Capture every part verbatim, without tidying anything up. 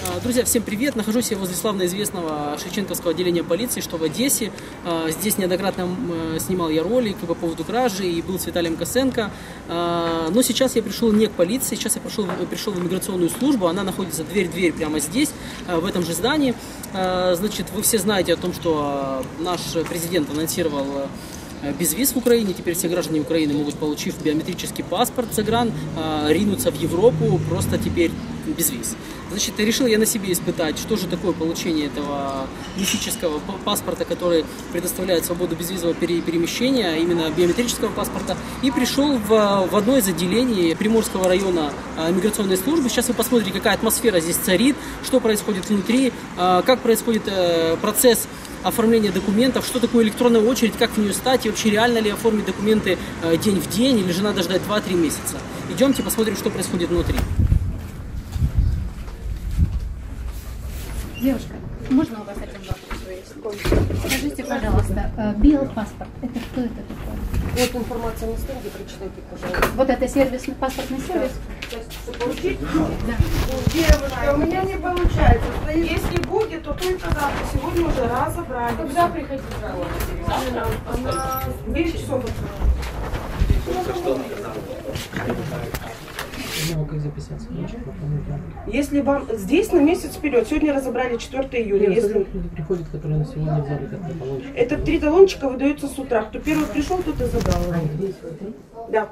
Друзья, всем привет! Нахожусь я возле славно известного Шевченковского отделения полиции, что в Одессе. Здесь неоднократно снимал я ролик по поводу кражи и был с Виталием Косенко. Но сейчас я пришел не к полиции, сейчас я пришел, пришел в иммиграционную службу. Она находится дверь-дверь прямо здесь, в этом же здании. Значит, вы все знаете о том, что наш президент анонсировал безвиз в Украине. Теперь все граждане Украины могут, получив биометрический паспорт загран, ринуться в Европу просто теперь безвиз. Значит, решил я на себе испытать, что же такое получение этого мифического паспорта, который предоставляет свободу безвизового перемещения, именно биометрического паспорта, и пришел в, в одно из отделений Приморского района миграционной службы. Сейчас вы посмотрите, какая атмосфера здесь царит, что происходит внутри, как происходит процесс оформления документов, что такое электронная очередь, как в нее стать, и вообще реально ли оформить документы день в день, или же надо ждать два-три месяца. Идемте посмотрим, что происходит внутри. Девушка, можно у вас один вопрос? Скажите, пожалуйста, биопаспорт, это что это такое? Вот информация на стенде, прочитайте, пожалуйста. Вот это сервисный паспортный сервис? Получить? Да. Девушка, у меня не получается. Если будет, то только завтра. Сегодня уже разобрали. Когда приходите? Она девять часов. Как записаться? Если вам здесь на месяц вперед, сегодня разобрали четвёртое июля. Если люди приходят, которые на сегодня взяли как талончик. это три талончика выдаются с утра. Кто первый пришел, тот и забрал. Да.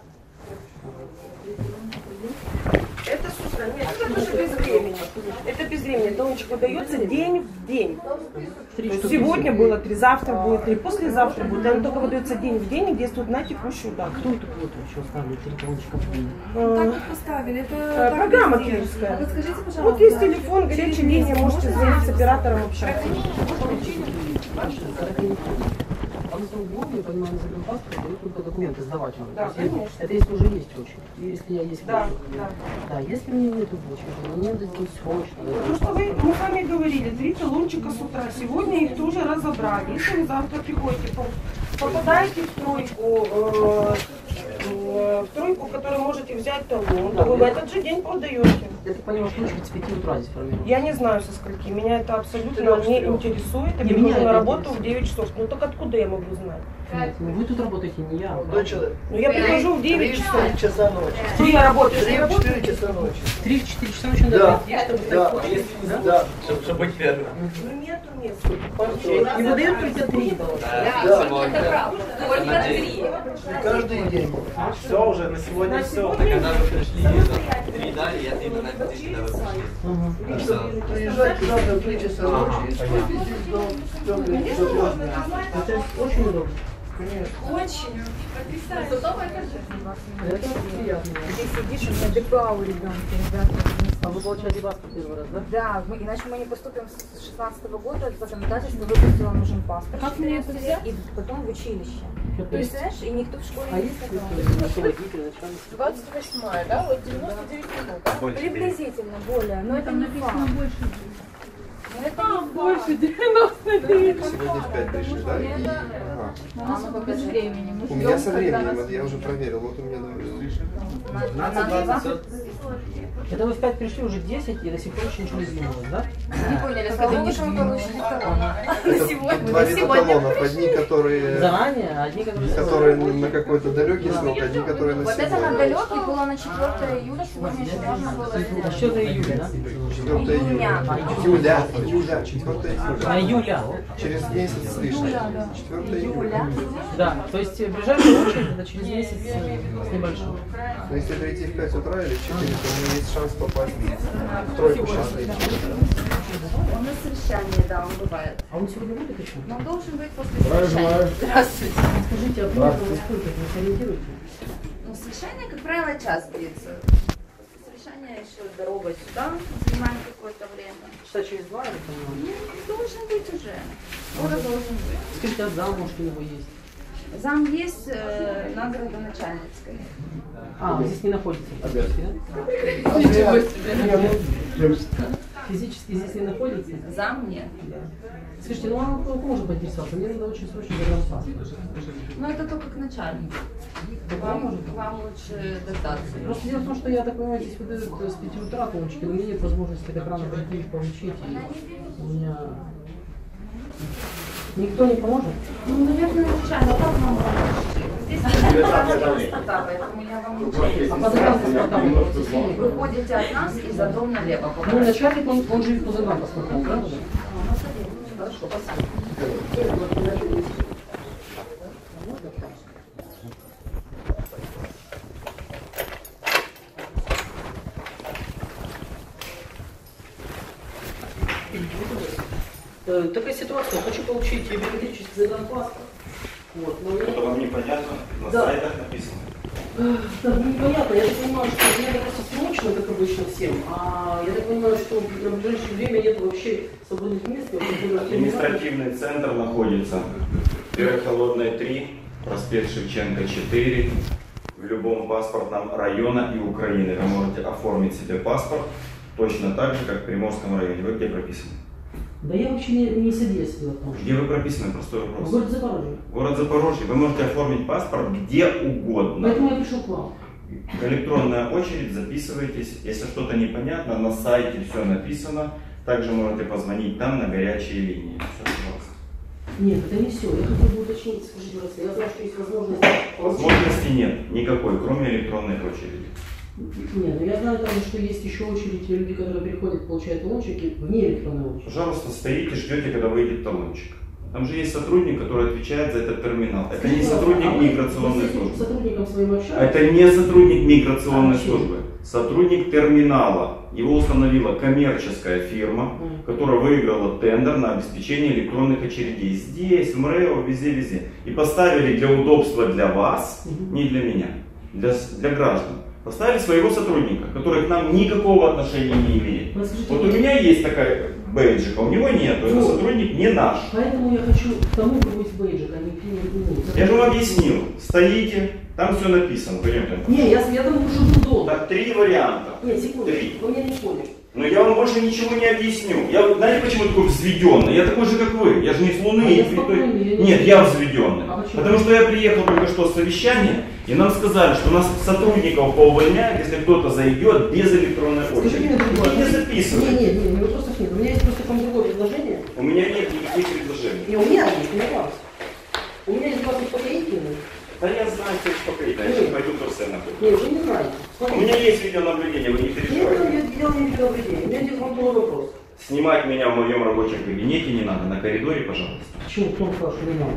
Это с утра. Нет, это тоже без времени. Это без времени. Талончик выдается день в день. Сегодня было три, завтра будет три, послезавтра будет. Он только выдается день в день и действует на текущую дату. Кто это вот еще оставили три талончика в день? Как вы поставили? Это Программа киевская. Подскажите, пожалуйста. Вот есть телефон, горячая линия, можете звонить с оператором общаться. А на самом деле, я понимаю, на загранпаспорт дают только документы сдавать. Да, конечно. Это если уже есть очередь. Если я есть Да, очередь. да. Да, если у меня нет очереди, мне надо сделать срочно. Ну что вы, мы с вами говорили, три талончика с утра. Сегодня их тоже разобрали. Если вы завтра приходите, попадаете в тройку, э, э, в тройку, в которой можете взять талон, Да, то вы в я- этот же день продаете. Я так понимаю, что очередь с пяти утра здесь формируется. Я не знаю со скольки, меня это абсолютно Четырех, не четырех. интересует. Я Не, бегу меня на это работу интересует. в девять часов. Ну так откуда я могу знать? Нет, ну вы тут работаете, не я. Ну я прихожу в девять часов. часа ночи. Три я работаю. Три три-четыре часа ночи. Три-четыре часа ночи надо Да, прийти, чтобы да, стать очередь, да? да. Чтобы быть первым. Ну нету места. И выдают только три талона. Да. Каждый день. Все уже, на сегодня все. Так когда вы пришли, три дали, я три на три, когда вы пришли. Все. Приезжайте завтра в три часа ночи и спуститесь до темной звездной. Это очень удобно. Очень. Потрясающе. Это приятно. Ты сидишь, у меня ДПА у ребенка, ребята. А вы получали паспорт первый раз, да? Да, мы- иначе мы не поступим с шестнадцатого года, законодательство выпустило нужен паспорт. Как мне это взять? И потом в училище. То То есть, знаешь, и никто в школе А не есть сказал. руководитель, начальник? двадцать восьмая, да? Вот девяносто девять минут, да? Приблизительно более, но это не факт. Но это не Больше девяносто девять. Сегодня в пять пришли, да? Ага. мама без времени. У меня со временем, это я уже проверил, вот у меня номер. пятнадцать двадцать. Это вы в пять пришли, уже десять, и до сих пор еще ничего не сдвинулось, да? Не поняли, с кого же мы получили талон? Это два вида талонов, одни, которые, Заранее, а одни, которые... которые на какой-то далекий срок, одни, которые на Вот это на сегодня. далекий было на четвёртое июля, сегодня еще можно было А сделать. что за июля, да? четвёртое июля. Июля, июля, четвёртое А июля. июля. Через месяц с лишним. четвёртое июля. Да, то есть ближайшая очередь это через месяц с небольшим. Но если прийти в пять утра или в четыре, то у меня есть шанс попасть в тройку шестую. У нас совещание, да, он бывает. А он сегодня будет еще? Но он должен быть после совещания. Здравствуйте. Скажите, а примерно во сколько, вы сориентируете? Ну, совещание, как правило, час длится. Совещание еще дорога сюда занимает какое-то время. Часа через два, я понимаю. Ну, должен быть уже. Скоро должен быть. Скажите, а зам, может, у него есть? Зам есть э, на городоначальницкой. А, вы здесь не находитесь? Опять. Да? Нет, ну, физически здесь не находится? Зам нет. Скажите, ну а кого можно поинтересоваться? Мне надо очень срочно загранпаспорт. Но это только к начальнику. Вам, вам лучше дождаться. Просто дело в том, что я так понимаю, здесь выдают с пяти утра талончики, но у меня нет возможности так рано прийти их получить. И у меня... Никто не поможет? Ну, наверное, начально. Как вам помочь? Здесь паспорта, поэтому я вам лучше... А по загранпаспортам Вы ходите от нас и за дом налево. Ну, начальник, он, он живет по загранпаспортам, правда? Хорошо, спасибо. Э, Такая ситуация, хочу получить биометрический загранпаспорт. Вот, но Это вам непонятно, на Да. сайтах написано. Э, Да, ну непонятно, я так понимаю, что мне это просто срочно, как обычно всем, а я так понимаю, что на ближайшее время нет вообще свободных мест. я вот буду Административный центр находится Верхолодная три, проспект Шевченко четыре. В любом паспортном районе и Украины вы можете оформить себе паспорт точно так же, как в Приморском районе. Вы где прописаны? Да я вообще не, не содействую в том. Где вы прописаны? Простой В вопрос. городе Запорожье. Город Запорожье. Вы можете оформить паспорт где угодно. Поэтому я пришел к вам. Электронная очередь, записывайтесь. Если что-то непонятно, на сайте все написано. Также можете позвонить там на горячие линии. Все, пожалуйста. Нет, это не все. Я хотел бы уточнить, скажите, пожалуйста, я знаю, что есть возможность... Возможности нет никакой, кроме электронной очереди. Нет, но я знаю также, что есть еще очередь люди, которые приходят, получают талончики вне электронной очереди. Пожалуйста, стоите, ждете, когда выйдет талончик. Там же есть сотрудник, который отвечает за этот терминал. Это не сотрудник а миграционной вы с этим службы. сотрудником своим общаетесь? Это не сотрудник миграционной А, службы. Сотрудник терминала. Его установила коммерческая фирма, которая выиграла тендер на обеспечение электронных очередей. Здесь, в МРЭО, везде-везде. И поставили для удобства для вас, не для меня, для, для граждан. Поставили своего сотрудника, который к нам никакого отношения не имеет. Расскажите, Вот у меня есть такая бейджик, а у него нет. Это Вот. сотрудник не наш. Поэтому я хочу к тому, у кого есть бейджик, а не к нему. Я же вам объяснил. Стоите, там все написано. Пойдемте. Не, я, я думаю, что буду долго. Так, три варианта. Нет, секунду, Три. вы меня не поняли. Но я вам больше ничего не объясню. Я, знаете, почему такой взведенный? Я такой же, как вы. Я же не с Луны. А и я святой. спокойный, я не- Нет, я взведенный. А почему? Потому что я приехал только что с совещания, и нам сказали, что у нас сотрудников поувольняют, если кто-то зайдет без электронной Скажите очереди. мне другое. И не записывай. Нет, нет, нет, вопросов нет. У меня есть просто к вам другое предложение. У меня нет никаких предложений. Не, у меня есть, не у вас. У меня есть два успокоительных. Да я знаю, что успокоить. Я сейчас пойду тоже на кухню. Нет, вы не знаете. У меня есть видеонаблюдение, вы не Нет, переживайте. я делал не видеонаблюдение. У меня есть вам другой вопрос. Снимать меня в моем рабочем кабинете не надо, на коридоре, пожалуйста. Почему? Кто вам сказал, что не надо?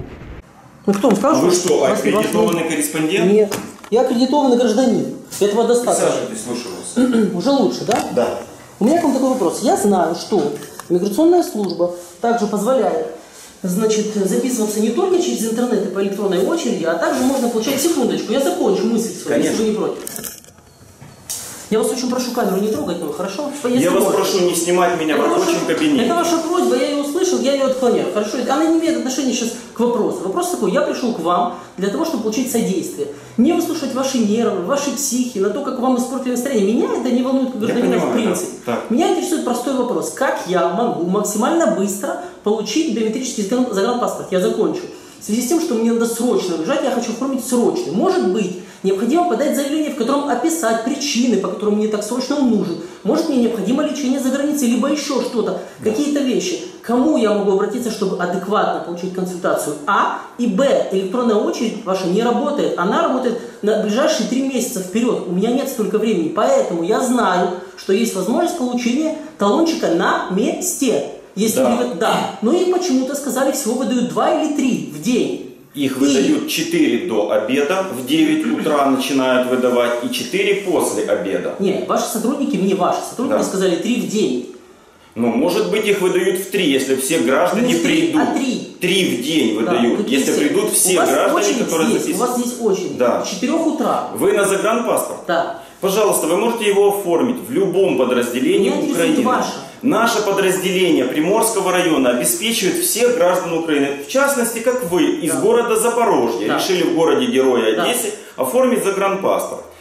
Ну кто вам сказал, А вы что... что, вас- аккредитованный вас- корреспондент? Нет. Я аккредитованный гражданин. Этого достаточно. Присаживайтесь, слушаю вас. Уже лучше, да? Да. У меня к вам такой вопрос. Я знаю, что миграционная служба также позволяет, значит, записываться не только через интернет и по электронной очереди, а также можно получать... Секундочку, я закончу мысль свою, если вы не против. Я вас очень прошу камеру не трогать, ну хорошо? Я вас прошу не снимать меня в Это рабочем ваша- кабинете. Это ваша просьба, я ее услышал, я ее отклоняю. Хорошо, она не имеет отношения сейчас к вопросу. Вопрос такой, я пришел к вам для того, чтобы получить содействие. Не выслушать ваши нервы, ваши психи, на то, как вам испортили настроение. Меня это не волнует как гражданина в понимаю, принципе. да. Так. Меня интересует простой вопрос. Как я могу максимально быстро получить биометрический загран- загранпаспорт? Я закончу. В связи с тем, что мне надо срочно уезжать, я хочу оформить срочно. Может быть, необходимо подать заявление, в котором описать причины, по которым мне так срочно он нужен. Может, мне необходимо лечение за границей, либо еще что-то, да. Какие-то вещи. Кому я могу обратиться, чтобы адекватно получить консультацию? А. И Б. Электронная очередь ваша не работает. Она работает на ближайшие три месяца вперед. У меня нет столько времени. Поэтому я знаю, что есть возможность получения талончика на месте. Если Да. вы- да. Но их почему-то сказали, всего выдают два или три в день. Их И- выдают четыре до обеда, в девять утра начинают выдавать, и четыре после обеда. Нет, ваши сотрудники, мне ваши сотрудники Да. сказали три в день. Ну, может быть, их выдают в три, если все граждане Не в три, придут. а три. Три в день Да, выдают, какие если все? придут У все вас граждане, очередь которые здесь, записаны. У вас здесь очередь. Да. С четырех утра. Вы на загранпаспорт? Да. Пожалуйста, вы можете его оформить в любом подразделении Меня интересует Украины. ваше. Наше подразделение Приморского района обеспечивает всех граждан Украины. В частности, как вы, из Да. города Запорожье, Да. решили в городе Героя Да. Одессе оформить загранпаспорт.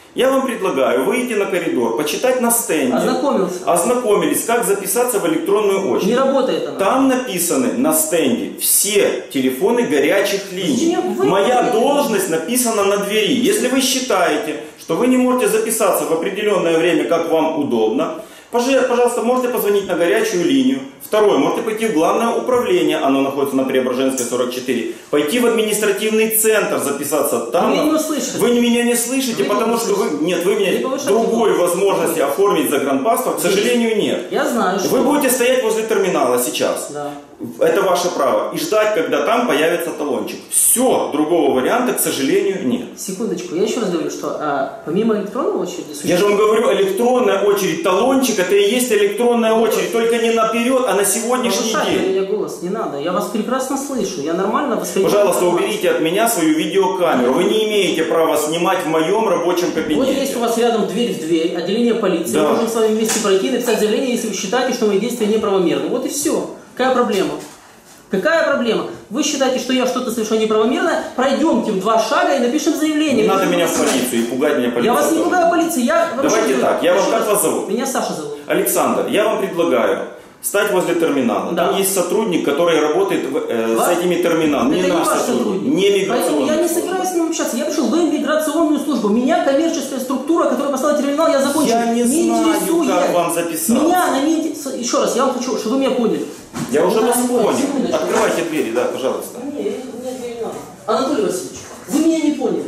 Я вам предлагаю выйти на коридор, почитать на стенде. Ознакомился. Ознакомились, как записаться в электронную очередь. Не работает она. Там написаны на стенде все телефоны горячих линий. Вы... Моя должность написана на двери. Если вы считаете, что вы не можете записаться в определенное время, как вам удобно, пожалуйста, можете позвонить на горячую линию. Второе, можете пойти в главное управление, оно находится на Преображенской сорок четыре. Пойти в административный центр, записаться там. Вы, не слышите. Вы меня не слышите, вы потому не что вы... Нет, вы меня... Другой голос. возможности оформить загранпаспорт, к сожалению, нет. Я знаю, что... Вы будете стоять возле терминала сейчас. Да. Это ваше право. И ждать, когда там появится талончик. Все, другого варианта, к сожалению, нет. Секундочку, я еще раз говорю, что а, помимо электронной очереди... Существует... Я же вам говорю, электронная очередь, талончик, это и есть электронная очередь, только не наперед, а на сегодняшний Повышать день. меня голос не надо, я вас прекрасно слышу, я нормально воспринимаю. Пожалуйста, уберите от меня свою видеокамеру. Вы не имеете права снимать в моем рабочем кабинете. Вот есть у вас рядом дверь в дверь, отделение полиции. Да. Мы можем с вами вместе пройти и написать заявление, если вы считаете, что мои действия неправомерны. Вот и все. Какая проблема? Какая проблема? Вы считаете, что я что-то совершенно неправомерное? Пройдемте в два шага и напишем заявление. Не надо меня в полицию и пугать меня полицией. Я вас не пугаю полиции, я... Давайте так, я вам как вас зовут? Меня Саша зовут. Александр, я вам предлагаю стать возле терминала. Да. Там есть сотрудник, который работает э, с этими терминалами. Не Это наш не ваш сотрудник, сотрудник. не миграционный. Поэтому я не собираюсь с ним общаться. Я пришел в миграционную службу. Меня коммерческая структура, которая поставила терминал, я закончил. Я не, не знаю, интересует. как вам записаться. Меня она не интересует. Еще раз, я вам хочу, чтобы вы меня поняли. Я уже вас понял. Секундочку. Открывайте двери, да, пожалуйста. Не, мне двери надо. Анатолий Васильевич, вы меня не поняли.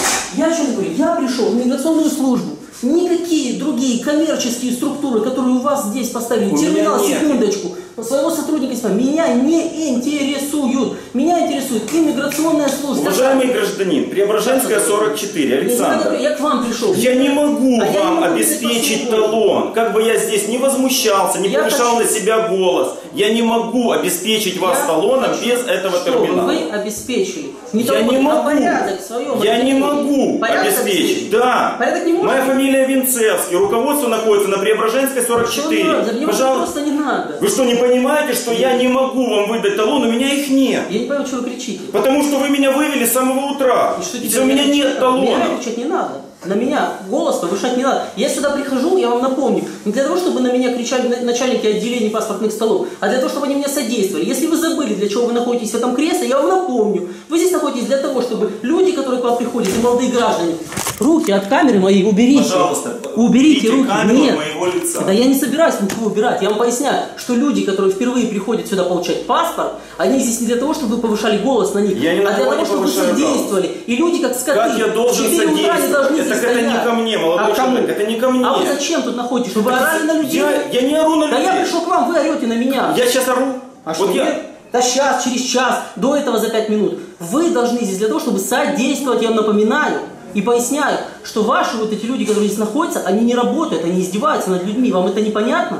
Я о чем говорю? Я пришел в миграционную службу. Никакие другие коммерческие структуры, которые у вас здесь поставили, У терминал, меня нет. секундочку, своего сотрудника, меня не интересуют. Меня интересует иммиграционная служба. Уважаемый гражданин, Преображенская сорок четыре, Александр. Я, я к вам пришел. Я не могу А я вам не могу обеспечить здесь талон. Как бы я здесь не возмущался, не Я повышал хочу- на себя голос. Я не могу обеспечить вас Я талоном хочу, без этого чтобы терминала. вы обеспечили. Не Я талон, не а могу. порядок в своем Я не обеспечении. могу Порядок обеспечить. Да. Порядок не может? Моя фамилия Винцевский. Руководство находится на Преображенской сорок Что не надо? четыре. Мне Пожалуйста. просто не надо. Вы что, не понимаете, что я не могу вам выдать талон? У меня их нет. Я не понимаю, что вы кричите. Потому что вы меня вывели с самого утра. И что И теперь у меня мне нет кричать? талона. Меня кричать не надо. На меня голос повышать не надо. Я сюда прихожу, я вам напомню, не для того, чтобы на меня кричали на- начальники отделений паспортных столов, а для того, чтобы они мне содействовали. Если вы забыли, для чего вы находитесь в этом кресле, я вам напомню. Вы здесь находитесь для того, чтобы люди, которые к вам приходят, и молодые граждане, руки от камеры моей уберите. Пожалуйста, уберите руки. камеру Нет. от моего лица. Да я не собираюсь ничего убирать. Я вам поясняю, что люди, которые впервые приходят сюда получать паспорт, они здесь не для того, чтобы вы повышали голос на них, Я ни на а для кого того, не чтобы вы повышаю содействовали. И люди, как скоты, Как я должен в четыре утра не должны содействовать? здесь Так это не стоять. ко мне, молодой А кому? человек, это не ко мне. А вы зачем тут находитесь? Чтобы вы орали на людей? Я, я не ору на Да людей. я пришел к вам, вы орете на меня. Я сейчас ору. А вот что я... нет? Да сейчас, через час, до этого за пять минут. Вы должны здесь для того, чтобы содействовать, я вам напоминаю. И поясняю, что ваши вот эти люди, которые здесь находятся, они не работают, они издеваются над людьми. Вам это непонятно?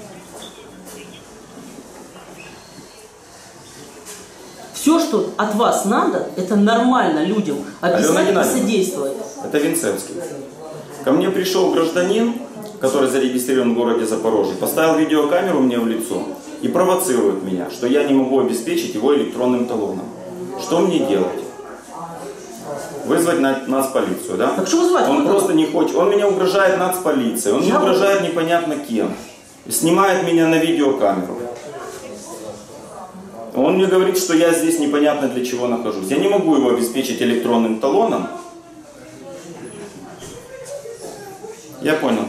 Все, что от вас надо, это нормально людям объяснять и Геннадьевна, содействовать. Это Винцевский. Ко мне пришел гражданин, который зарегистрирован в городе Запорожье, поставил видеокамеру мне в лицо и провоцирует меня, что я не могу обеспечить его электронным талоном. Что мне делать? Вызвать на, нас полицию, да? Так что вызывать? Он Куда? просто не хочет. Он меня угрожает нацполицией, он мне Я- угрожает непонятно кем. Снимает меня на видеокамеру. Он мне говорит, что я здесь непонятно для чего нахожусь. Я не могу его обеспечить электронным талоном. Я понял.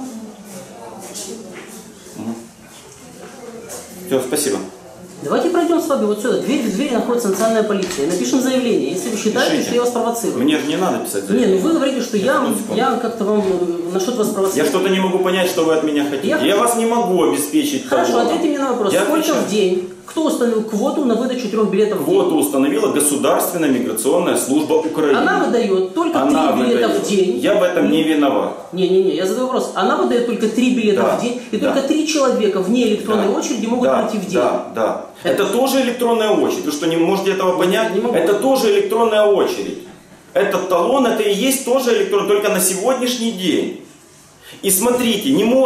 Все, спасибо. Давайте пройдем с вами вот сюда. Дверь в дверь находится национальная полиция. И напишем заявление, если вы считаете, Пишите. что я вас провоцирую. Мне же не надо писать Не, заявление. ну вы говорите, что я, секунду. я как-то вам э, на что-то вас Я провоцирую. что-то не могу понять, что вы от меня хотите. Я- Я, вас не могу обеспечить Хорошо, талоном. ответьте мне на вопрос. Я Сколько отвечаю. в день? Кто установил квоту на выдачу трех билетов в день? Квоту установила Государственная миграционная служба Украины. Она выдает только Она три билета выдает. в день. Я в этом не виноват. Не-не-не, я задаю вопрос. Она выдает только три билета Да, в день, и да. только три человека вне электронной Да. очереди могут да, пройти в день. Да, да. Это тоже электронная очередь. Вы что, не можете этого понять? Не могу. Это тоже электронная очередь. Этот талон, это и есть тоже электронный, только на сегодняшний день. И смотрите, не может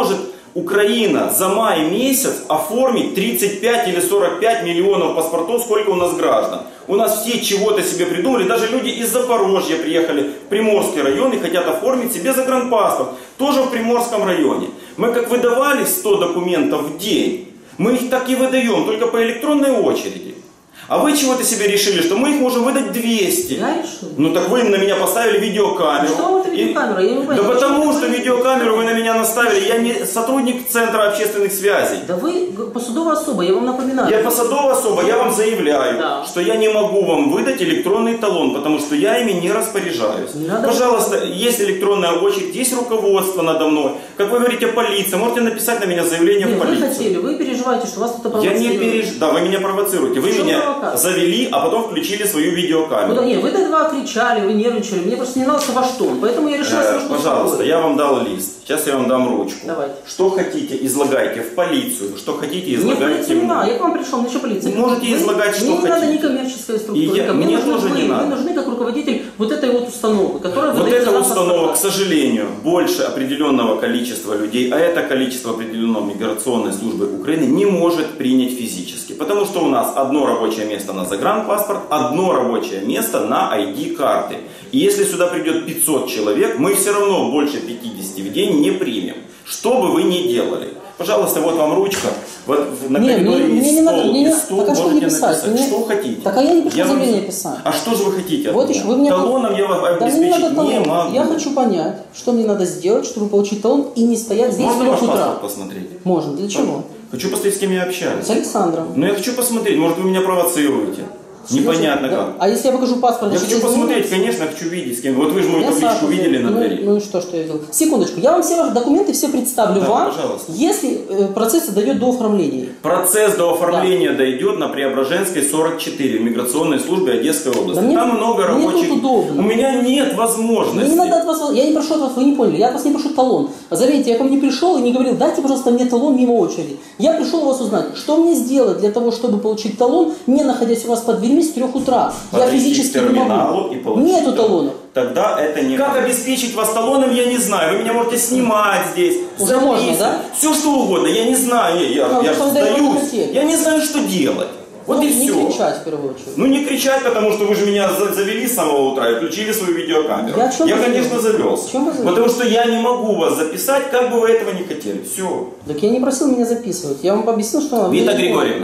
Украина за май месяц оформит тридцать пять или сорок пять миллионов паспортов, сколько у нас граждан. У нас все чего-то себе придумали, даже люди из Запорожья приехали в Приморский район и хотят оформить себе загранпаспорт, тоже в Приморском районе. Мы как выдавали сто документов в день, мы их так и выдаем, только по электронной очереди. А вы чего-то себе решили, что мы их можем выдать двести. Я решил. Ну так вы на меня поставили видеокамеру. Что это видеокамера? Я не понимаю. Да потому что видеокамеру вы на меня наставили. Я не сотрудник Центра общественных связей. Да вы посадовая особа, я вам напоминаю. Я посадовая особа, я вам заявляю, да. что я не могу вам выдать электронный талон, потому что я ими не распоряжаюсь. Не надо. Пожалуйста, есть электронная очередь, есть руководство надо мной. Как вы говорите, полиция, можете написать на меня заявление Нет, в полицию. Вы хотели, вы переживаете, что вас кто-то провоцирует. Я не переживаю. Да, вы меня провоцируете. Вы меня завели, а потом включили свою видеокамеру. Ну, да, нет, вы до этого кричали, вы нервничали, мне просто не нравился ваш тон, поэтому я решила... Э, пожалуйста, я вам дал лист, сейчас я вам дам ручку. Давайте. Что хотите, излагайте в полицию, что хотите, излагайте. Нет, не надо, я к вам пришел, мне что полиция? Можете вы, излагать, что мне хотите. Мне не надо никоммерческая структура, я, мне, мне нужны тоже вы, не надо. Вы нужны как руководитель вот этой вот установы, которая... Вот эта установа, к сожалению, больше определенного количества людей, а это количество определенного миграционной службы Украины не может принять физически. Потому что у нас одно рабочее место на загранпаспорт, одно рабочее место на ай ди-карты. И если сюда придет пятьсот человек, мы все равно больше пятидесяти в день не примем. Что бы вы ни делали. Пожалуйста, вот вам ручка. Вот на не, коридоре мне, есть мне стол, не надо, мне есть не, стол, так а что можете мне писать? написать, Мне... что хотите. Так а я не пришла я заявление вам... писать. А что же вы хотите? Вот еще, вы мне... Талоном я вас обеспечить да, не, не могу. Я хочу понять, что мне надо сделать, чтобы получить талон и не стоять здесь Можно в ваш утра. паспорт посмотреть? Можно. Для чего? Хочу посмотреть, с кем я общаюсь. С Александром. Ну я хочу посмотреть, может вы меня провоцируете. Непонятно да? как. А если я покажу паспорт? Я хочу посмотреть, конечно, хочу видеть с кем. Вот вы же мою я табличку видели на ну, двери. Ну и что, что я видел? Секундочку, я вам все ваши документы все представлю да, вам, пожалуйста. если э, процесс дойдет до оформления. Процесс до оформления да. дойдет на Преображенской сорок четыре в миграционной службе Одесской области. Да мне, Там много мне рабочих. удобно. У меня нет возможности. Мне не надо от вас, я не прошу от вас, вы не поняли, я от вас не прошу талон. А заметьте, я ко мне пришел и не говорил, дайте, пожалуйста, мне талон мимо очереди. Я пришел у вас узнать, что мне сделать для того, чтобы получить талон, не находясь у вас под дверьми с трех утра. Подойти я физически к терминалу не могу. И получить Нету талонов. Тогда это не... Как обеспечить вас талоном, я не знаю. Вы меня можете снимать здесь. Уже можно, да? Все что угодно, я не знаю. Я, ну, я сдаюсь. Я не знаю, что делать. Вот ну, и не все. Не кричать в первую очередь. Ну не кричать, потому что вы же меня завели с самого утра и включили свою видеокамеру. Я, я конечно, завелся. Потому что я не могу вас записать, как бы вы этого не хотели. Все. Так я не просил меня записывать. Я вам объяснил, что... Вита Григорьевна.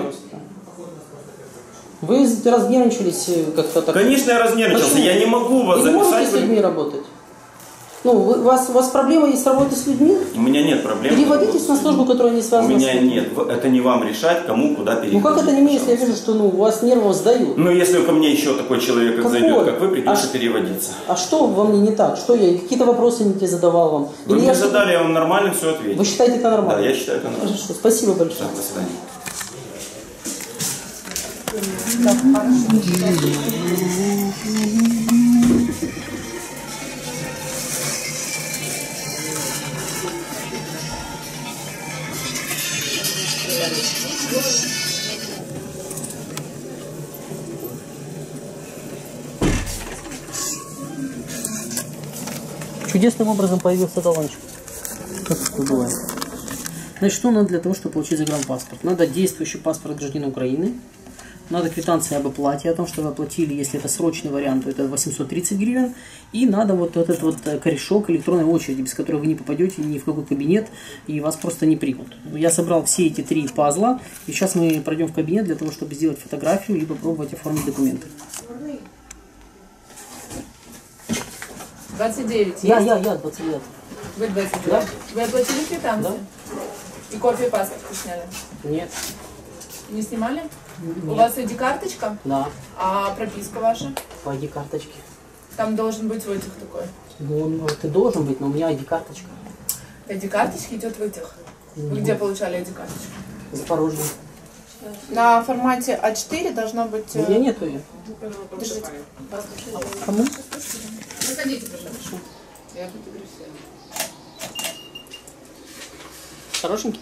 Вы разнервничались как-то так. Конечно, я разнервничался. Почему? Я не могу вас вы записать. Вы не можете с людьми работать? Ну, вы, у, вас, у вас проблема есть с работой с людьми? У меня нет проблем. Переводитесь на службу, которая не связана с... У меня с людьми. нет. Это не вам решать, кому куда переводить. Ну как это не мне, если я вижу, что ну, у вас нервов сдают? Ну если ко мне еще такой человек как зайдет, как вы, придется а переводиться. А что во мне не так? Что я? Какие-то вопросы не те задавал вам? Вы Или мне я задали, я вам нормально все ответил. Вы считаете это нормально? Да, я считаю это нормально. Хорошо, спасибо большое. Да, до свидания. Да, хорошо. Чудесным образом появился талончик. Как это бывает? Значит, что надо для того, чтобы получить загранпаспорт? Надо действующий паспорт гражданина Украины. Надо квитанция об оплате, о том, что вы оплатили, если это срочный вариант, то это восемьсот тридцать гривен. И надо вот этот вот корешок электронной очереди, без которой вы не попадете ни в какой кабинет, и вас просто не примут. Я собрал все эти три пазла, и сейчас мы пройдем в кабинет для того, чтобы сделать фотографию, либо пробовать оформить документы. двадцать девять. Я, я, я, двадцать девять. Вы двадцать девять? Да. Вы оплатили квитанцию? Да. И копию паспорта сняли? Нет. Не снимали? Нет. У вас ай ди-карточка? Да. А прописка ваша? По ай ди-карточке. Там должен быть вытяг такой. Ну, он, ты должен быть, но у меня ай ди-карточка. ай ди-карточки идет вытяг. Вы Ну. где получали ай ди-карточку? Запорожье. На формате а четыре должно быть... У меня нету ее. Держите. Кому? Заходите, пожалуйста. Я фотографирую. Хорошенький?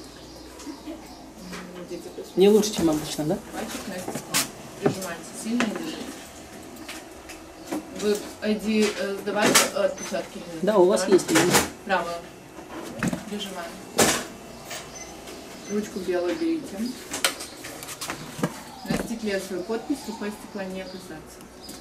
Не лучше, чем обычно, да? Мальчик, Настя. Прижимайте. Сильно держите. Вы ай ди э, сдавали отпечатки? Да, у вас есть. Правую. Прижимаем. Ручку белую берите. На стекле свою подпись, рукой стекла не касаться.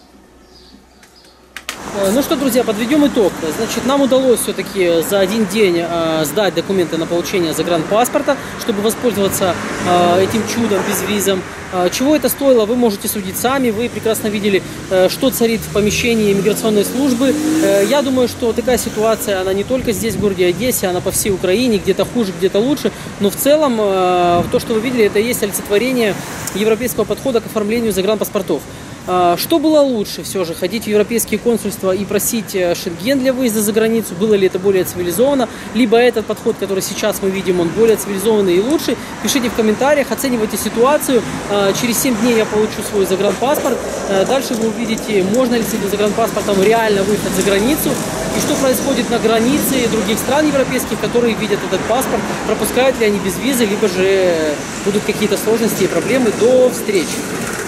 Ну что, друзья, подведем итог. Значит, нам удалось все-таки за один день э, сдать документы на получение загранпаспорта, чтобы воспользоваться э, этим чудом безвизом. Э, чего это стоило, вы можете судить сами. Вы прекрасно видели, э, что царит в помещении иммиграционной службы. Э, я думаю, что такая ситуация, она не только здесь, в городе Одессе, она по всей Украине, где-то хуже, где-то лучше. Но в целом, э, то, что вы видели, это и есть олицетворение европейского подхода к оформлению загранпаспортов. Что было лучше все же, ходить в европейские консульства и просить шенген для выезда за границу, было ли это более цивилизованно, либо этот подход, который сейчас мы видим, он более цивилизованный и лучший? Пишите в комментариях, оценивайте ситуацию. Через семь дней я получу свой загранпаспорт, дальше вы увидите, можно ли с этим загранпаспортом реально выехать за границу, и что происходит на границе других стран европейских, которые видят этот паспорт, пропускают ли они без визы, либо же будут какие-то сложности и проблемы. До встречи!